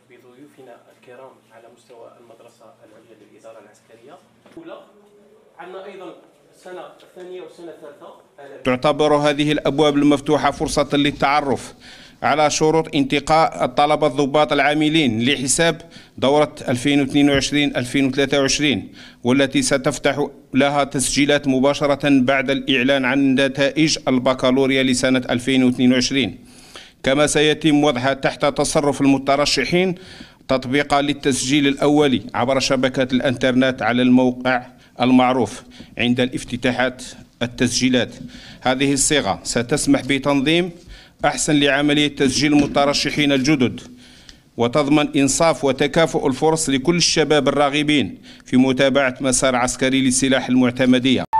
بضيوفنا الكرام على مستوى المدرسة العليا للإدارة العسكرية. عندنا أيضا السنة الثانية والسنة الثالثة. تعتبر هذه الأبواب المفتوحة فرصة للتعرف على شروط انتقاء الطلبة الضباط العاملين لحساب دورة 2022-2023 والتي ستفتح لها تسجيلات مباشرة بعد الإعلان عن نتائج البكالوريا لسنة 2022. كما سيتم وضعها تحت تصرف المترشحين تطبيقا للتسجيل الأولي عبر شبكة الإنترنت على الموقع المعروف عند الافتتاحات التسجيلات. هذه الصيغة ستسمح بتنظيم أحسن لعملية تسجيل المترشحين الجدد وتضمن إنصاف وتكافؤ الفرص لكل الشباب الراغبين في متابعة مسار عسكري للسلاح المعتمدية.